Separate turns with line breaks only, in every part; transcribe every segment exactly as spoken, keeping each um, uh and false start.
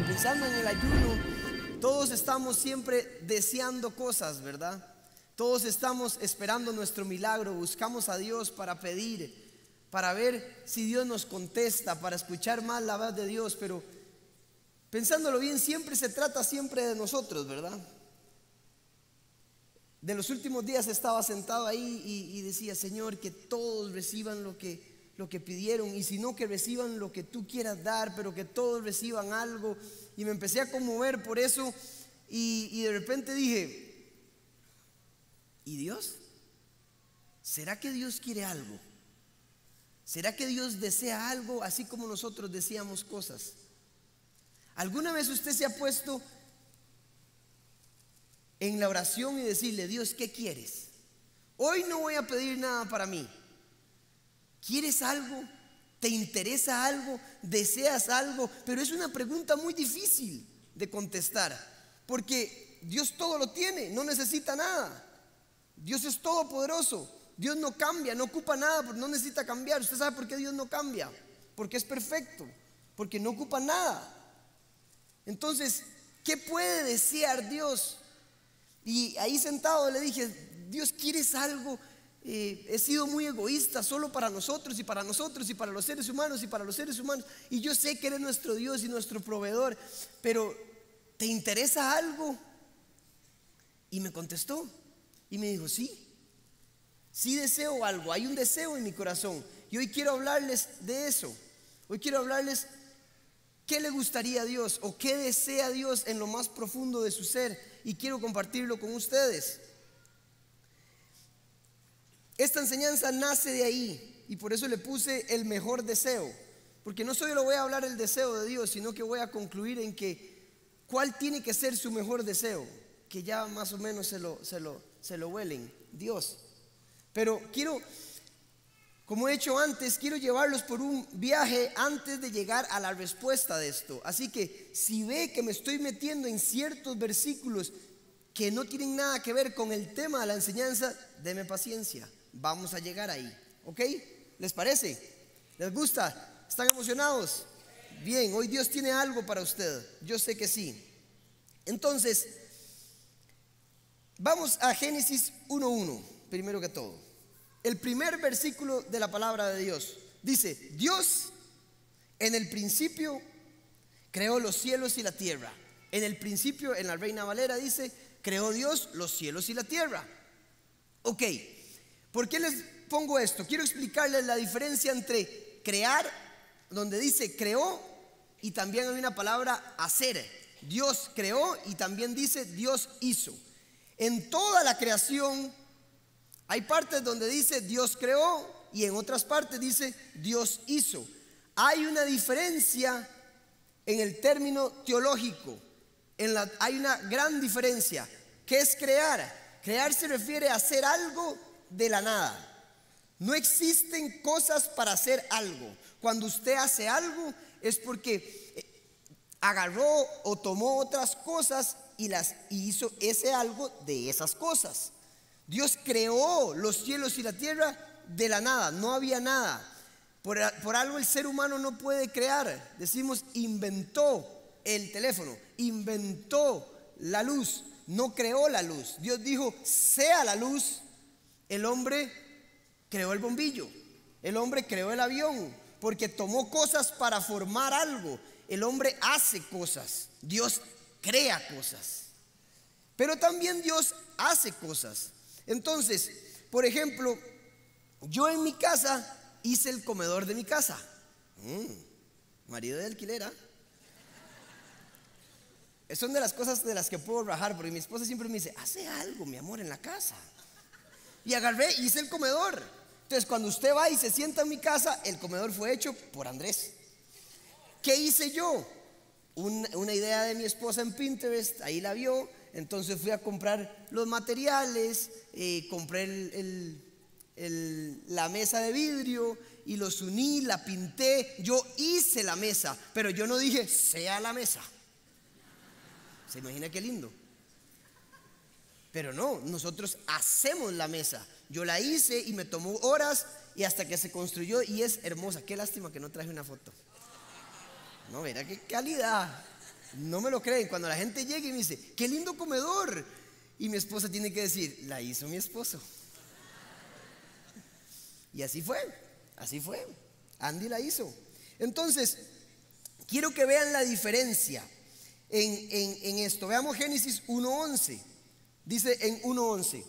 pensando en el ayuno, todos estamos siempre deseando cosas, ¿verdad? Todos estamos esperando nuestro milagro, buscamos a Dios para pedir, para ver si Dios nos contesta, para escuchar más la voz de Dios. Pero pensándolo bien, siempre se trata siempre de nosotros, ¿verdad? De los últimos días estaba sentado ahí y, y decía: Señor, que todos reciban lo que, lo que pidieron, y si no, que reciban lo que tú quieras dar, pero que todos reciban algo. Y me empecé a conmover por eso, y, y de repente dije: ¿y Dios? ¿Será que Dios quiere algo? ¿Será que Dios desea algo así como nosotros deseamos cosas? ¿Alguna vez usted se ha puesto en la oración y decirle: Dios, ¿qué quieres? Hoy no voy a pedir nada para mí. ¿Quieres algo? ¿Te interesa algo? ¿Deseas algo? Pero es una pregunta muy difícil de contestar, porque Dios todo lo tiene, no necesita nada. Dios es todopoderoso. Dios no cambia, no ocupa nada, no necesita cambiar. ¿Usted sabe por qué Dios no cambia? Porque es perfecto, porque no ocupa nada. Entonces, ¿qué puede desear Dios? Y ahí sentado le dije: Dios, ¿quieres algo? Eh, he sido muy egoísta, solo para nosotros y para nosotros y para los seres humanos y para los seres humanos. Y yo sé que eres nuestro Dios y nuestro proveedor, pero ¿te interesa algo? Y me contestó y me dijo: sí, sí deseo algo, hay un deseo en mi corazón. Y hoy quiero hablarles de eso. Hoy quiero hablarles qué le gustaría a Dios o qué desea Dios en lo más profundo de su ser, y quiero compartirlo con ustedes. Esta enseñanza nace de ahí, y por eso le puse el mejor deseo, porque no solo voy a hablar el deseo de Dios, sino que voy a concluir en que cuál tiene que ser su mejor deseo, que ya más o menos se lo, se lo, se lo huelen: Dios. Pero quiero, como he hecho antes, quiero llevarlos por un viaje antes de llegar a la respuesta de esto. Así que si ve que me estoy metiendo en ciertos versículos que no tienen nada que ver con el tema de la enseñanza, deme paciencia, vamos a llegar ahí, ¿ok? ¿Les parece? ¿Les gusta? ¿Están emocionados? Bien, hoy Dios tiene algo para usted, yo sé que sí. Entonces, vamos a Génesis uno uno, primero que todo. El primer versículo de la palabra de Dios dice: Dios en el principio creó los cielos y la tierra. En el principio, en la Reina Valera dice: creó Dios los cielos y la tierra. Ok, ¿por qué les pongo esto? Quiero explicarles la diferencia entre crear, donde dice creó, y también hay una palabra hacer. Dios creó y también dice Dios hizo. En toda la creación hay partes donde dice Dios creó y en otras partes dice Dios hizo. Hay una diferencia en el término teológico. En la, hay una gran diferencia. ¿Qué es crear? Crear se refiere a hacer algo de la nada. No existen cosas para hacer algo. Cuando usted hace algo es porque agarró o tomó otras cosas y las hizo ese algo de esas cosas. Dios creó los cielos y la tierra de la nada, no había nada. Por, por algo el ser humano no puede crear. Decimos inventó el teléfono, inventó la luz, no creó la luz. Dios dijo sea la luz. El hombre creó el bombillo, el hombre creó el avión, porque tomó cosas para formar algo. El hombre hace cosas, Dios crea cosas, pero también Dios hace cosas. Entonces, por ejemplo, yo en mi casa hice el comedor de mi casa. mm, Marido de alquilera. Son de las cosas de las que puedo rajar, porque mi esposa siempre me dice: hace algo, mi amor, en la casa. Y agarré y hice el comedor. Entonces, cuando usted va y se sienta en mi casa, el comedor fue hecho por Andrés. ¿Qué hice yo? Una, una idea de mi esposa en Pinterest, ahí la vio. Entonces fui a comprar los materiales, eh, compré el, el, el, la mesa de vidrio y los uní, la pinté. Yo hice la mesa, pero yo no dije sea la mesa. ¿Se imagina qué lindo? Pero no, nosotros hacemos la mesa. Yo la hice y me tomó horas y hasta que se construyó, y es hermosa. Qué lástima que no traje una foto. No, mira qué calidad. No me lo creen. Cuando la gente llega y me dice, qué lindo comedor, y mi esposa tiene que decir, la hizo mi esposo. Y así fue, así fue. Andy la hizo. Entonces, quiero que vean la diferencia en, en, en esto. Veamos Génesis uno once. Dice en uno once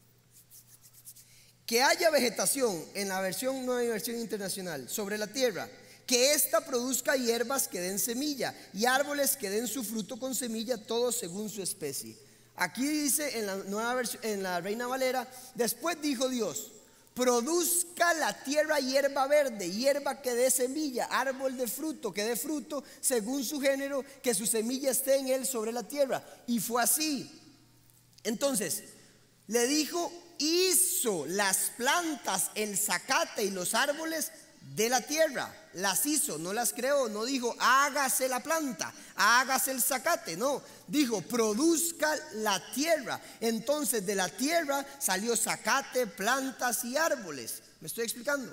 que haya vegetación, en la versión Nueva Versión Internacional, sobre la tierra, que ésta produzca hierbas que den semilla y árboles que den su fruto con semilla, todos según su especie. Aquí dice en la nueva versión, en la Reina Valera, después dijo Dios, produzca la tierra hierba verde, hierba que dé semilla, árbol de fruto que dé fruto según su género, que su semilla esté en él sobre la tierra. Y fue así. Entonces le dijo, hizo las plantas, el zacate y los árboles de la tierra. Las hizo, no las creó. No dijo hágase la planta, hágase el zacate. No, dijo produzca la tierra. Entonces de la tierra salió zacate, plantas y árboles. ¿Me estoy explicando?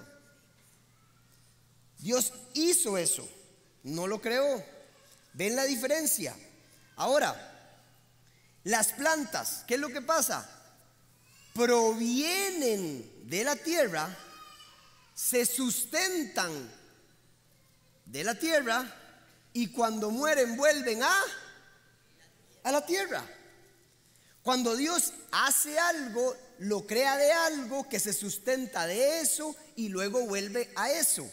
Dios hizo eso, no lo creó. ¿Ven la diferencia? Ahora, las plantas, ¿qué es lo que pasa? Provienen de la tierra, se sustentan de la tierra y cuando mueren vuelven a, a la tierra. Cuando Dios hace algo, lo crea de algo que se sustenta de eso y luego vuelve a eso.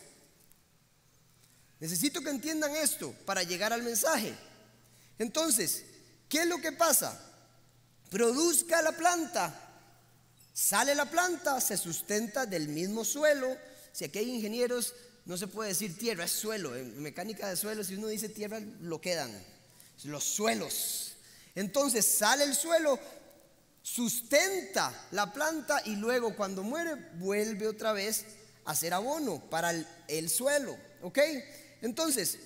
Necesito que entiendan esto para llegar al mensaje. Entonces, ¿qué es lo que pasa? Produzca la planta. Sale la planta, se sustenta del mismo suelo. Si aquí hay ingenieros, no se puede decir tierra, es suelo. En mecánica de suelo, si uno dice tierra, lo quedan. Los suelos. Entonces sale el suelo, sustenta la planta y luego cuando muere vuelve otra vez a hacer abono para el, el suelo. ¿Ok? Entonces,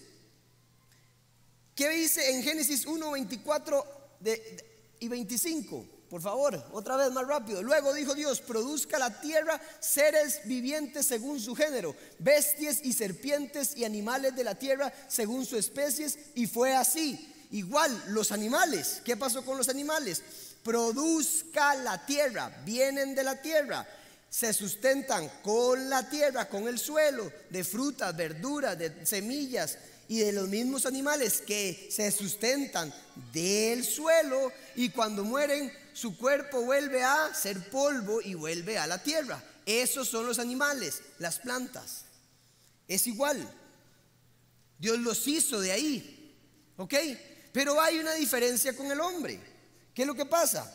¿qué dice en Génesis uno, veinticuatro de, de, y veinticinco? Por favor, otra vez más rápido. Luego dijo Dios, produzca la tierra seres vivientes según su género, bestias y serpientes y animales de la tierra según sus especies. Y fue así. Igual los animales. ¿Qué pasó con los animales? Produzca la tierra, vienen de la tierra, se sustentan con la tierra, con el suelo, de frutas, verduras, de semillas. Y de los mismos animales que se sustentan del suelo y cuando mueren su cuerpo vuelve a ser polvo y vuelve a la tierra. Esos son los animales, las plantas. Es igual. Dios los hizo de ahí. ¿Ok? Pero hay una diferencia con el hombre. ¿Qué es lo que pasa?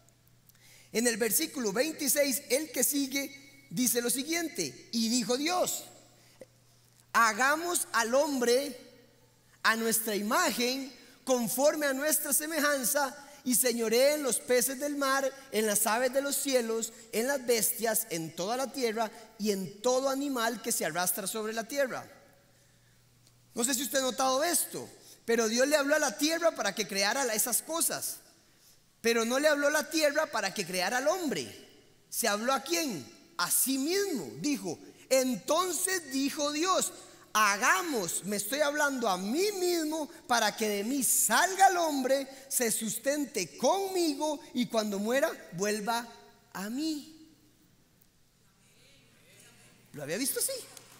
En el versículo veintiséis, el que sigue dice lo siguiente: y dijo Dios, hagamos al hombre a nuestra imagen, conforme a nuestra semejanza, y señoree en los peces del mar, en las aves de los cielos, en las bestias, en toda la tierra y en todo animal que se arrastra sobre la tierra. No sé si usted ha notado esto, pero Dios le habló a la tierra para que creara esas cosas, pero no le habló a la tierra para que creara al hombre. ¿Se habló a quién? A sí mismo. Dijo, entonces dijo Dios, hagamos, me estoy hablando a mí mismo, para que de mí salga el hombre, se sustente conmigo y cuando muera vuelva a mí. ¿Lo había visto así?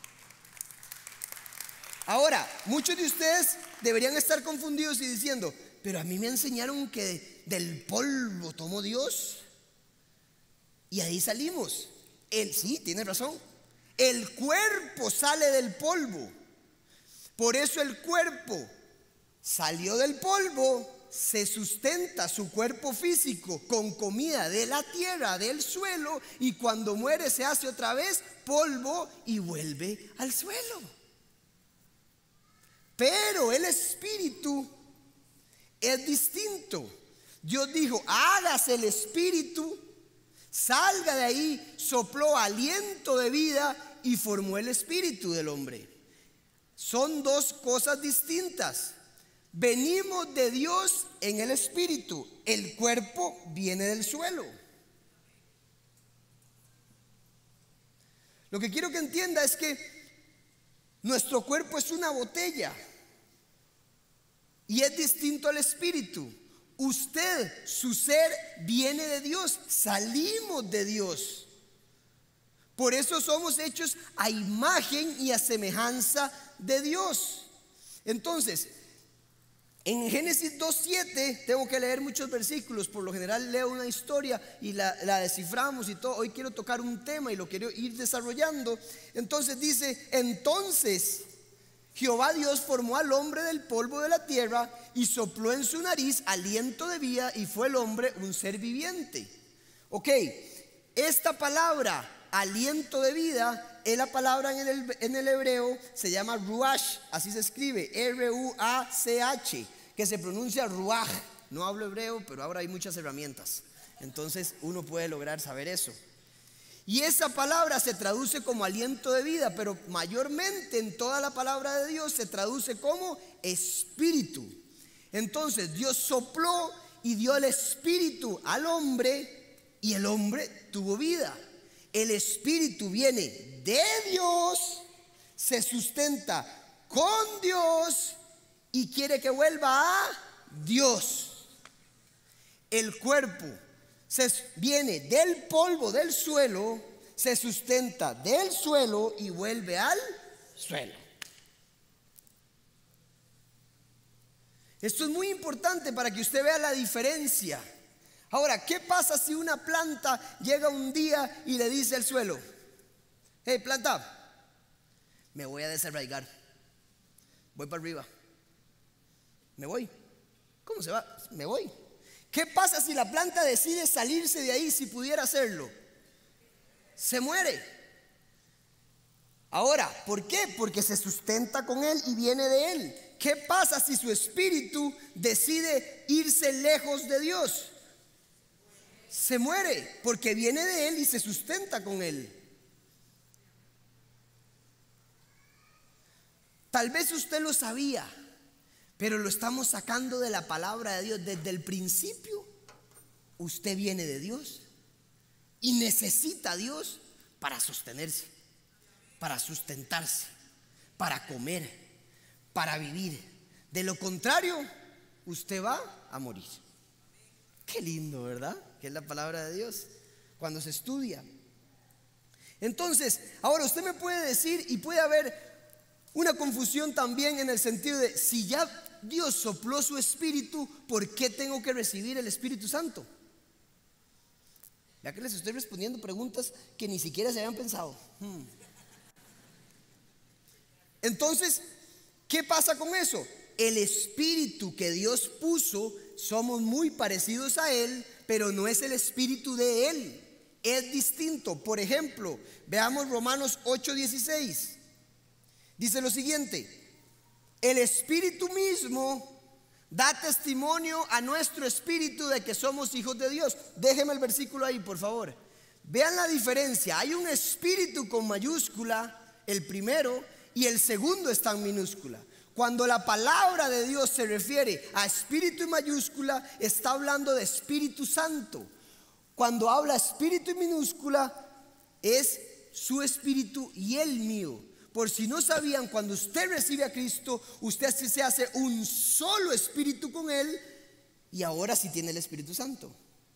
Ahora, muchos de ustedes deberían estar confundidos y diciendo, pero a mí me enseñaron que del polvo tomó Dios y ahí salimos. Él sí, tiene razón. El cuerpo sale del polvo. Por eso el cuerpo salió del polvo, se sustenta su cuerpo físico con comida de la tierra, del suelo, y cuando muere se hace otra vez polvo y vuelve al suelo. Pero el espíritu es distinto. Dios dijo, hágase el espíritu, salga de ahí, sopló aliento de vida y formó el espíritu del hombre. Son dos cosas distintas. Venimos de Dios en el espíritu, el cuerpo viene del suelo. Lo que quiero que entienda es que nuestro cuerpo es una botella. y es distinto al espíritu. Usted, su ser viene de Dios, salimos de Dios. Por eso somos hechos a imagen y a semejanza de Dios. Entonces, en Génesis dos siete, tengo que leer muchos versículos, por lo general leo una historia y la, la desciframos y todo. Hoy quiero tocar un tema y lo quiero ir desarrollando. Entonces dice, entonces Jehová Dios formó al hombre del polvo de la tierra y sopló en su nariz aliento de vida, y fue el hombre un ser viviente. Ok, esta palabra aliento de vida es la palabra en el, en el hebreo, se llama ruach, así se escribe, R U A C H, que se pronuncia ruach. No hablo hebreo, pero ahora hay muchas herramientas, entonces uno puede lograr saber eso. Y esa palabra se traduce como aliento de vida, pero mayormente en toda la palabra de Dios se traduce como espíritu. Entonces Dios sopló y dio el espíritu al hombre, y el hombre tuvo vida. El espíritu viene de Dios, se sustenta con Dios y quiere que vuelva a Dios. El cuerpo se viene del polvo del suelo, se sustenta del suelo y vuelve al suelo. Esto es muy importante para que usted vea la diferencia. Ahora, ¿qué pasa si una planta llega un día y le dice al suelo: hey, planta, me voy a desarraigar, voy para arriba, me voy? ¿Cómo se va? Me voy. ¿Qué pasa si la planta decide salirse de ahí? Si pudiera hacerlo, se muere. Ahora, ¿por qué? Porque se sustenta con él y viene de él. ¿Qué pasa si su espíritu decide irse lejos de Dios? Se muere, porque viene de él y se sustenta con él. Tal vez usted lo sabía, pero lo estamos sacando de la palabra de Dios. Desde el principio, usted viene de Dios y necesita a Dios para sostenerse, para sustentarse, para comer, para vivir. De lo contrario, usted va a morir. Qué lindo, ¿verdad? Que es la palabra de Dios cuando se estudia. Entonces, ahora usted me puede decir, y puede haber una confusión también en el sentido de: si ya Dios sopló su espíritu, ¿por qué tengo que recibir el Espíritu Santo? Ya que les estoy respondiendo preguntas que ni siquiera se habían pensado. hmm. Entonces, ¿qué pasa con eso? El espíritu que Dios puso, somos muy parecidos a Él, pero no es el espíritu de Él, es distinto. Por ejemplo, veamos Romanos ocho dieciséis. Dice lo siguiente: el espíritu mismo da testimonio a nuestro espíritu de que somos hijos de Dios. Déjeme el versículo ahí, por favor. Vean la diferencia. Hay un espíritu con mayúscula, el primero, y el segundo está en minúscula. Cuando la palabra de Dios se refiere a espíritu en mayúscula, está hablando de Espíritu Santo. Cuando habla espíritu en minúscula, es su espíritu y el mío. Por si no sabían, cuando usted recibe a Cristo, usted se hace un solo espíritu con Él, y ahora sí tiene el Espíritu Santo.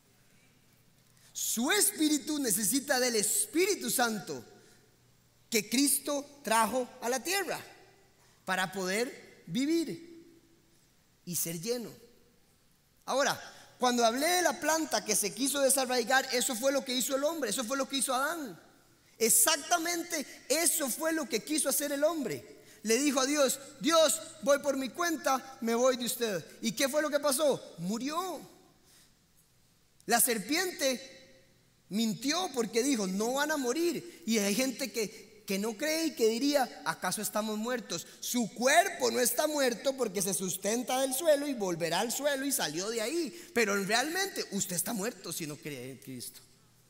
Su espíritu necesita del Espíritu Santo que Cristo trajo a la tierra para poder vivir y ser lleno. Ahora, cuando hablé de la planta que se quiso desarraigar, eso fue lo que hizo el hombre, eso fue lo que hizo Adán. Exactamente eso fue lo que quiso hacer el hombre. Le dijo a Dios: Dios, voy por mi cuenta, me voy de usted. ¿Y qué fue lo que pasó? Murió. La serpiente mintió porque dijo: no van a morir. Y hay gente que, que no cree y que diría: ¿acaso estamos muertos? Su cuerpo no está muerto porque se sustenta del suelo y volverá al suelo y salió de ahí. Pero realmente usted está muerto si no cree en Cristo.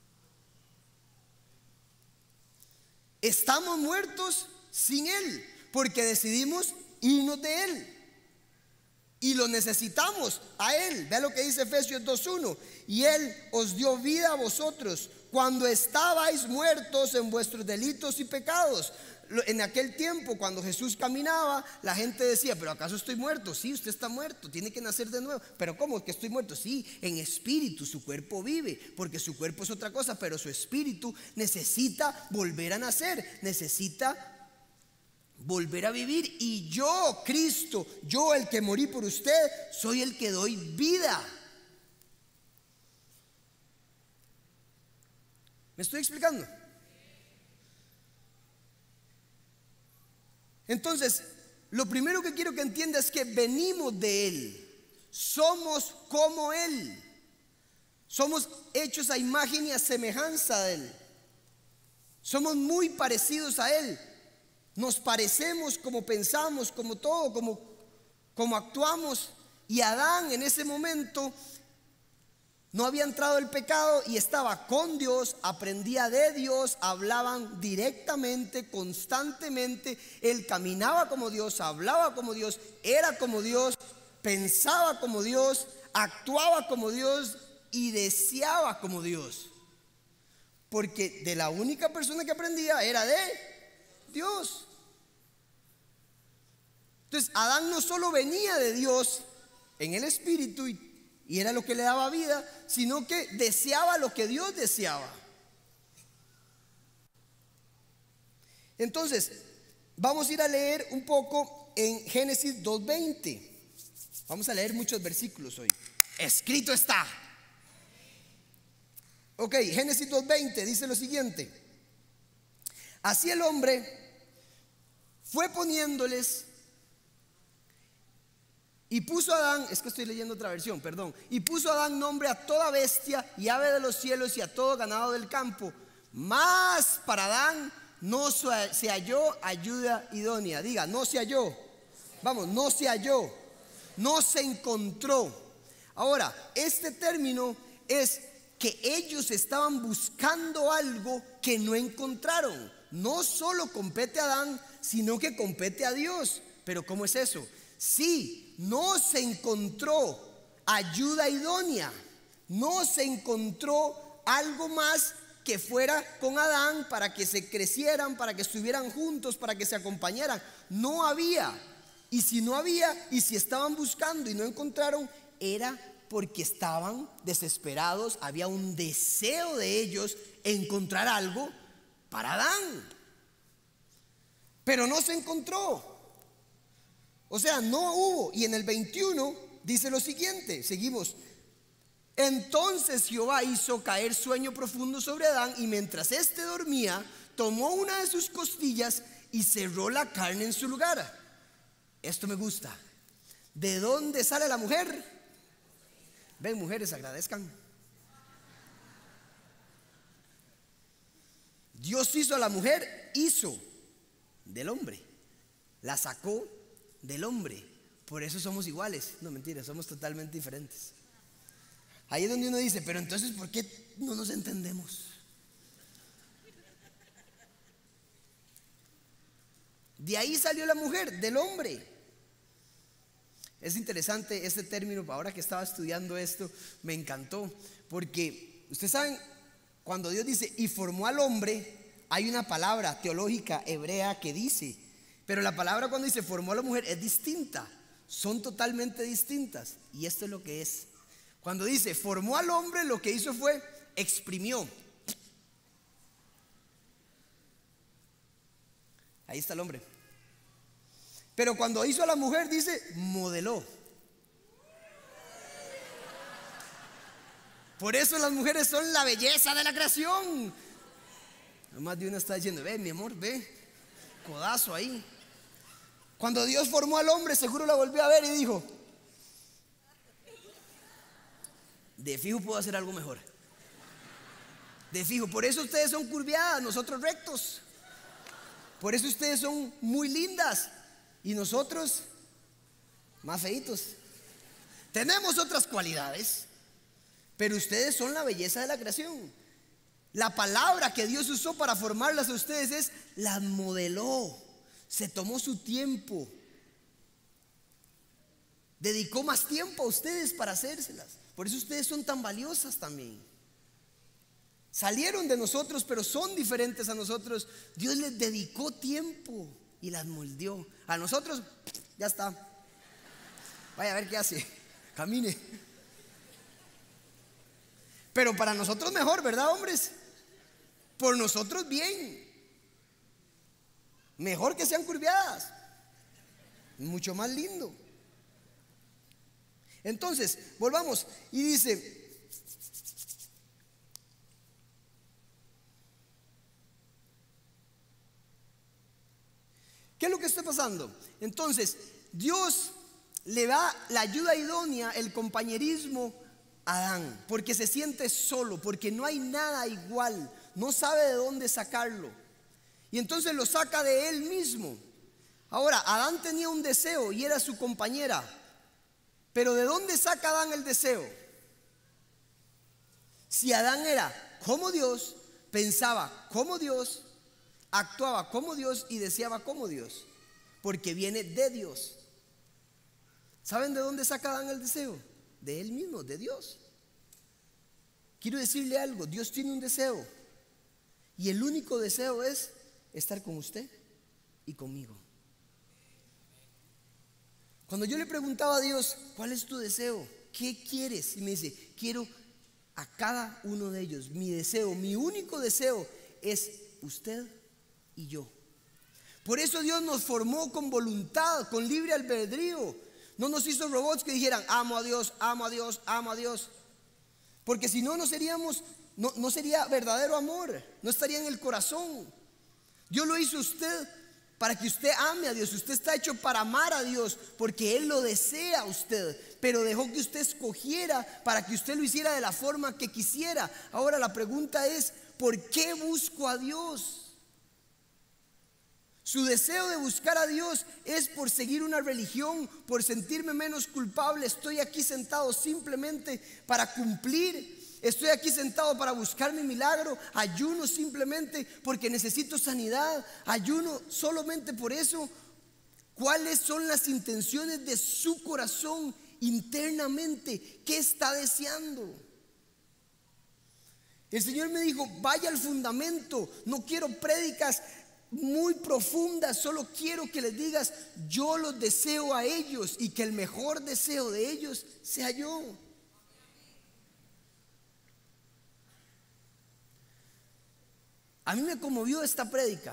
Estamos muertos sin Él porque decidimos irnos de Él y lo necesitamos a Él. Vea lo que dice Efesios dos uno: y Él os dio vida a vosotros cuando estabais muertos en vuestros delitos y pecados. en aquel tiempo, cuando Jesús caminaba, la gente decía: ¿pero acaso estoy muerto? Sí, usted está muerto, tiene que nacer de nuevo. ¿Pero cómo que estoy muerto? Sí, en espíritu, su cuerpo vive, porque su cuerpo es otra cosa, pero su espíritu necesita volver a nacer, necesita volver a vivir. Y yo, Cristo, yo el que morí por usted, soy el que doy vida. ¿Me estoy explicando? Entonces, lo primero que quiero que entienda es que venimos de Él, somos como Él, somos hechos a imagen y a semejanza de Él, somos muy parecidos a Él, nos parecemos como pensamos, como todo, como, como actuamos. Y Adán en ese momento no había entrado el pecado y estaba con Dios, aprendía de Dios, hablaban directamente, constantemente. Él caminaba como Dios, hablaba como Dios, era como Dios, pensaba como Dios, actuaba como Dios y deseaba como Dios. Porque de la única persona que aprendía era de Dios. Entonces Adán no solo venía de Dios en el espíritu y Y era lo que le daba vida, sino que deseaba lo que Dios deseaba. Entonces, vamos a ir a leer un poco en Génesis dos veinte. Vamos a leer muchos versículos hoy. Escrito está. Ok, Génesis dos veinte dice lo siguiente: así el hombre fue poniéndoles. Y puso Adán, es que estoy leyendo otra versión, perdón. Y puso Adán nombre a toda bestia y ave de los cielos y a todo ganado del campo. Mas para Adán no se halló ayuda idónea. Diga, no se halló. Vamos, no se halló. No se encontró. Ahora, este término es que ellos estaban buscando algo que no encontraron. No solo compete a Adán, sino que compete a Dios. Pero ¿cómo es eso? Sí. No se encontró ayuda idónea, no se encontró algo más que fuera con Adán para que se crecieran, para que estuvieran juntos, para que se acompañaran. No había. Y si no había, y si estaban buscando y no encontraron, era porque estaban desesperados. Había un deseo de ellos encontrar algo para Adán, pero no se encontró. O sea, no hubo. Y en el veintiuno dice lo siguiente, seguimos. Entonces Jehová hizo caer sueño profundo sobre Adán, y mientras éste dormía, tomó una de sus costillas y cerró la carne en su lugar. Esto me gusta. ¿De dónde sale la mujer? Ven, mujeres, agradezcan. Dios hizo a la mujer, hizo del hombre, la sacó del hombre. Por eso somos iguales. No, mentira, somos totalmente diferentes. Ahí es donde uno dice: pero entonces, ¿por qué no nos entendemos? De ahí salió la mujer, del hombre. Es interesante este término. Ahora que estaba estudiando esto, me encantó, porque ustedes saben, cuando Dios dice y formó al hombre, hay una palabra teológica hebrea que dice, pero la palabra cuando dice formó a la mujer es distinta. Son totalmente distintas. Y esto es lo que es. Cuando dice formó al hombre, lo que hizo fue exprimió. Ahí está el hombre. Pero cuando hizo a la mujer, dice modeló. Por eso las mujeres son la belleza de la creación. Más de una está diciendo: ve, mi amor, ve, codazo ahí. Cuando Dios formó al hombre, seguro la volvió a ver y dijo: de fijo puedo hacer algo mejor. De fijo, por eso ustedes son curviadas, nosotros rectos. Por eso ustedes son muy lindas y nosotros más feitos. Tenemos otras cualidades, pero ustedes son la belleza de la creación. La palabra que Dios usó para formarlas a ustedes es las modeló. Se tomó su tiempo, dedicó más tiempo a ustedes para hacérselas. Por eso ustedes son tan valiosas también. salieron de nosotros, pero son diferentes a nosotros. Dios les dedicó tiempo y las moldeó. A nosotros, ya está. Vaya a ver qué hace. Camine. Pero para nosotros mejor, ¿verdad, hombres? Por nosotros bien. Mejor que sean curviadas. Mucho más lindo. Entonces, volvamos. Y dice: ¿qué es lo que está pasando? Entonces, Dios le da la ayuda idónea, el compañerismo a Adán, porque se siente solo, porque no hay nada igual, no sabe de dónde sacarlo. Y entonces lo saca de él mismo. Ahora, Adán tenía un deseo y era su compañera. Pero ¿de dónde saca Adán el deseo? Si Adán era como Dios, pensaba como Dios, actuaba como Dios y deseaba como Dios, porque viene de Dios. ¿Saben de dónde saca Adán el deseo? De él mismo, de Dios. Quiero decirle algo: Dios tiene un deseo, y el único deseo es estar con usted y conmigo. Cuando yo le preguntaba a Dios: ¿cuál es tu deseo? ¿Qué quieres? Y me dice: quiero a cada uno de ellos. Mi deseo, mi único deseo es usted y yo. Por eso Dios nos formó con voluntad, con libre albedrío. No nos hizo robots que dijeran: amo a Dios, amo a Dios, amo a Dios. Porque si no, no seríamos, no, no sería verdadero amor, no estaría en el corazón. Dios lo hizo a usted para que usted ame a Dios. Usted está hecho para amar a Dios, porque Él lo desea a usted, pero dejó que usted escogiera para que usted lo hiciera de la forma que quisiera. Ahora la pregunta es: ¿por qué busco a Dios? Su deseo de buscar a Dios es por seguir una religión, por sentirme menos culpable. Estoy aquí sentado simplemente para cumplir. Estoy aquí sentado para buscar mi milagro. Ayuno simplemente porque necesito sanidad. Ayuno solamente por eso. ¿Cuáles son las intenciones de su corazón internamente? ¿Qué está deseando? El Señor me dijo: vaya al fundamento. No quiero prédicas muy profundas, solo quiero que les digas: yo los deseo a ellos, y que el mejor deseo de ellos sea yo. A mí me conmovió esta prédica,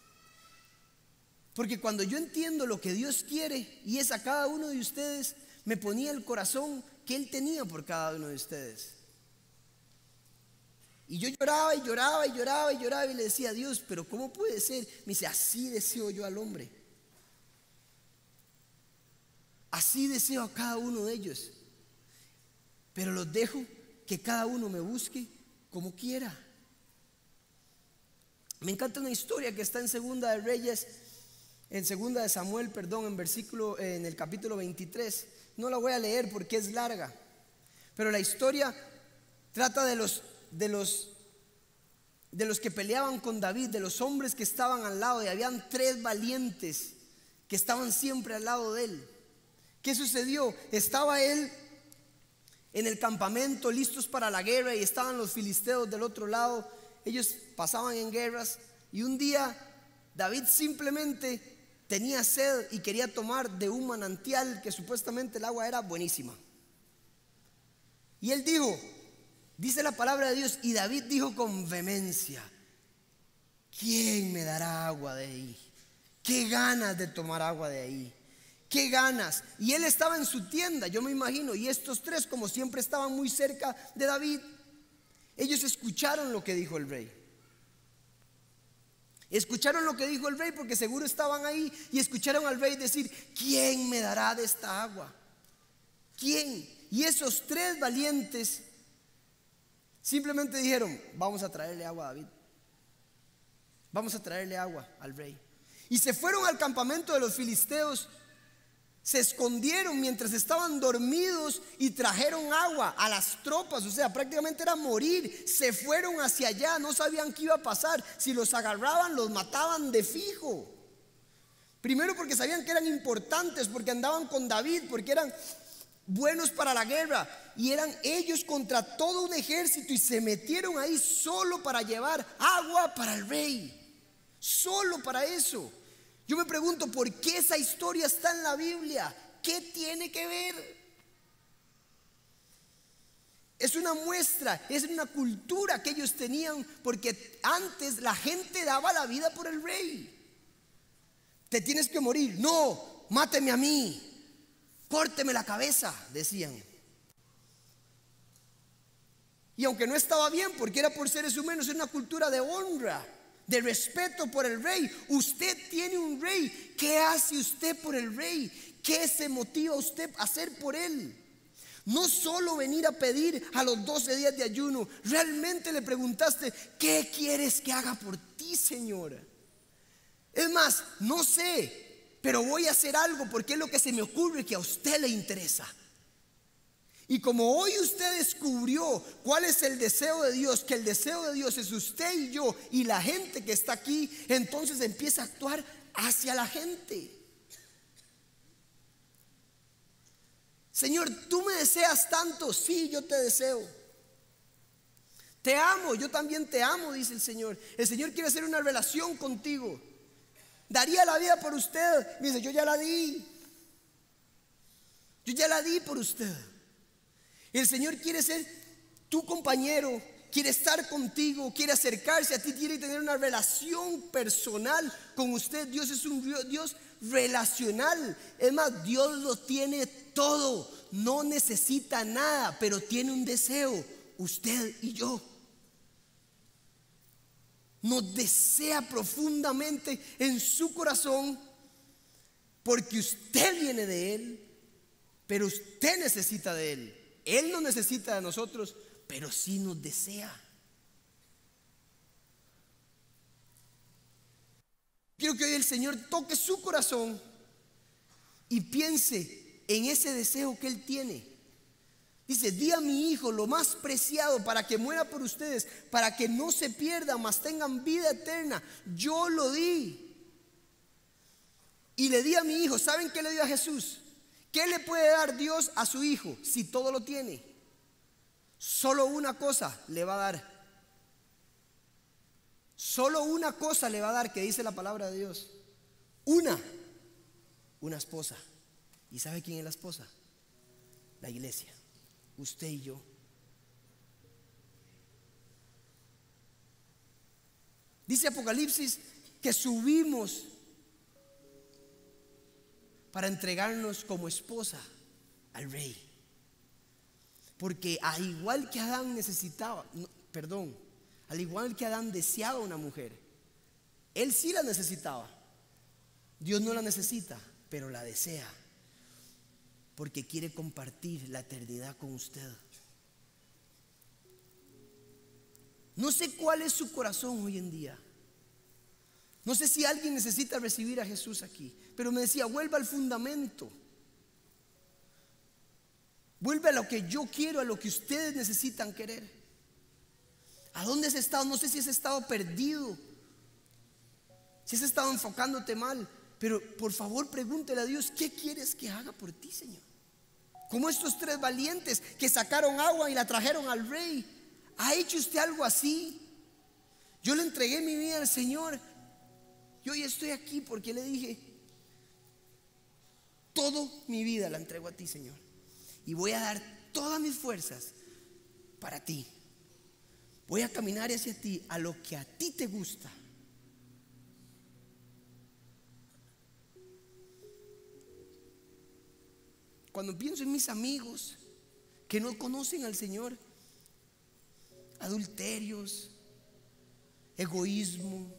porque cuando yo entiendo lo que Dios quiere y es a cada uno de ustedes, me ponía el corazón que Él tenía por cada uno de ustedes. Y yo lloraba y lloraba y lloraba y lloraba y le decía a Dios: pero ¿cómo puede ser? Me dice: así deseo yo al hombre, así deseo a cada uno de ellos, pero los dejo que cada uno me busque como quiera. Me encanta una historia que está en Segunda de Reyes, en Segunda de Samuel, perdón, en versículo, en el capítulo veintitrés. No la voy a leer porque es larga, pero la historia trata de los de los de los que peleaban con David, de los hombres que estaban al lado, y habían tres valientes que estaban siempre al lado de él. ¿Qué sucedió? Estaba él en el campamento listos para la guerra, y estaban los filisteos del otro lado. Ellos pasaban en guerras, y un día David simplemente tenía sed y quería tomar de un manantial que supuestamente el agua era buenísima. Y él dijo, dice la palabra de Dios: y David dijo con vehemencia: ¿quién me dará agua de ahí? Qué ganas de tomar agua de ahí, qué ganas. Y él estaba en su tienda, yo me imagino, y estos tres, como siempre, estaban muy cerca de David. Ellos escucharon lo que dijo el rey. Escucharon lo que dijo el rey porque seguro estaban ahí, y escucharon al rey decir: ¿quién me dará de esta agua? ¿Quién? Y esos tres valientes simplemente dijeron: vamos a traerle agua a David, vamos a traerle agua al rey. Y se fueron al campamento de los filisteos, se escondieron mientras estaban dormidos y trajeron agua a las tropas. O sea, prácticamente era morir. Se fueron hacia allá, no sabían qué iba a pasar. Si los agarraban, los mataban de fijo. Primero porque sabían que eran importantes, porque andaban con David, porque eran buenos para la guerra, y eran ellos contra todo un ejército, y se metieron ahí solo para llevar agua para el rey, solo para eso. Yo me pregunto, ¿por qué esa historia está en la Biblia? ¿Qué tiene que ver? Es una muestra, es una cultura que ellos tenían, porque antes la gente daba la vida por el rey. Te tienes que morir, no, máteme a mí, córteme la cabeza, decían. Y aunque no estaba bien, porque era por seres humanos, es una cultura de honra, de respeto por el rey. Usted tiene un rey. ¿Qué hace usted por el rey? ¿Qué se motiva a usted a hacer por él? No solo venir a pedir a los doce días de ayuno. Realmente le preguntaste, ¿qué quieres que haga por ti, Señora? Es más, no sé, pero voy a hacer algo porque es lo que se me ocurre que a usted le interesa. Y como hoy usted descubrió cuál es el deseo de Dios, que el deseo de Dios es usted y yo y la gente que está aquí, entonces empieza a actuar hacia la gente. Señor, tú me deseas tanto. Sí, yo te deseo. Te amo, yo también te amo, dice el Señor. El Señor quiere hacer una relación contigo. Daría la vida por usted. Me dice, yo ya la di. Yo ya la di por usted. El Señor quiere ser tu compañero, quiere estar contigo, quiere acercarse a ti, quiere tener una relación personal con usted. Dios es un Dios relacional. Es más, Dios lo tiene todo, no necesita nada, pero tiene un deseo, usted y yo. Nos desea profundamente en su corazón, porque usted viene de Él, pero usted necesita de Él. Él no necesita de nosotros, pero sí nos desea. Quiero que hoy el Señor toque su corazón y piense en ese deseo que Él tiene. Dice, di a mi hijo lo más preciado para que muera por ustedes, para que no se pierdan, mas tengan vida eterna. Yo lo di. Y le di a mi hijo. ¿Saben qué le dio a Jesús? ¿Qué le puede dar Dios a su hijo si todo lo tiene? Solo una cosa le va a dar. Solo una cosa le va a dar, que dice la palabra de Dios. Una. Una esposa. ¿Y sabe quién es la esposa? La iglesia. Usted y yo. Dice Apocalipsis que subimos para entregarnos como esposa al rey. Porque al igual que Adán necesitaba, no, perdón, al igual que Adán deseaba una mujer, él sí la necesitaba. Dios no la necesita, pero la desea, porque quiere compartir la eternidad con usted. No sé cuál es su corazón hoy en día. No sé si alguien necesita recibir a Jesús aquí, pero me decía, vuelva al fundamento. Vuelve a lo que yo quiero, a lo que ustedes necesitan querer. ¿A dónde has estado? No sé si has estado perdido, si has estado enfocándote mal, pero por favor pregúntele a Dios, ¿qué quieres que haga por ti, Señor? Como estos tres valientes que sacaron agua y la trajeron al rey. ¿Ha hecho usted algo así? Yo le entregué mi vida al Señor y hoy estoy aquí porque le dije, toda mi vida la entrego a ti, Señor, y voy a dar todas mis fuerzas para ti. Voy a caminar hacia ti, a lo que a ti te gusta. Cuando pienso en mis amigos que no conocen al Señor, adulterios, egoísmo,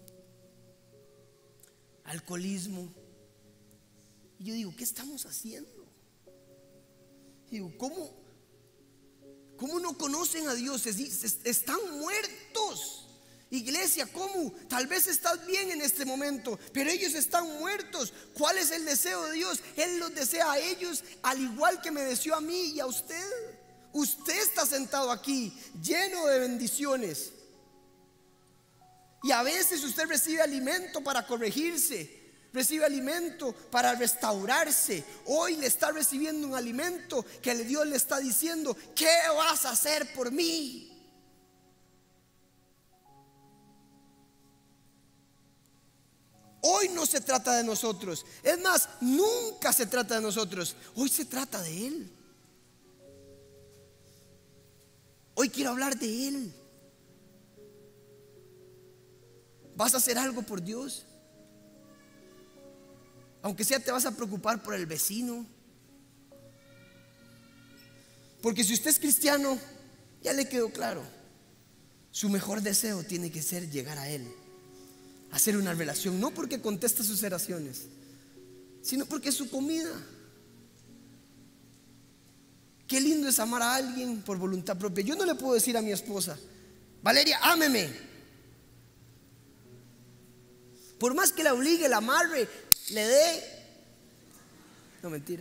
alcoholismo, y yo digo, ¿qué estamos haciendo? Y digo, ¿cómo, cómo no conocen a Dios? Están muertos. Iglesia, ¿cómo? Tal vez estás bien en este momento, pero ellos están muertos. ¿Cuál es el deseo de Dios? Él los desea a ellos al igual que me deseó a mí y a usted. Usted está sentado aquí lleno de bendiciones, y a veces usted recibe alimento para corregirse, recibe alimento para restaurarse. Hoy le está recibiendo un alimento que Dios le está diciendo: ¿qué vas a hacer por mí? Hoy no se trata de nosotros. Es más, nunca se trata de nosotros. Hoy se trata de Él. Hoy quiero hablar de Él. ¿Vas a hacer algo por Dios? Aunque sea, te vas a preocupar por el vecino. Porque si usted es cristiano, ya le quedó claro, su mejor deseo tiene que ser llegar a Él, hacer una relación, no porque contesta sus oraciones, sino porque es su comida. Qué lindo es amar a alguien por voluntad propia. Yo no le puedo decir a mi esposa: Valeria, ámeme. Por más que la obligue, la amarre, le dé. No, mentira.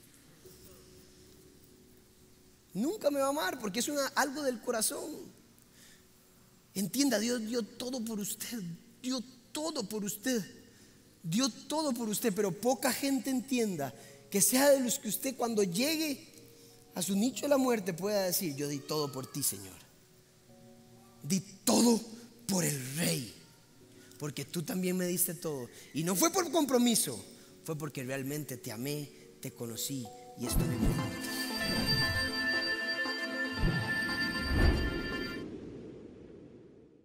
Nunca me va a amar porque es una, algo del corazón. Entienda, Dios dio todo por usted. Dio todo por usted. Dio todo por usted. Pero poca gente entienda que sea de los que usted, cuando llegue a su nicho de la muerte, pueda decir: yo di todo por ti, Señor. Di todo por el Rey, porque tú también me diste todo. Y no fue por compromiso, fue porque realmente te amé, te conocí y estuve contigo.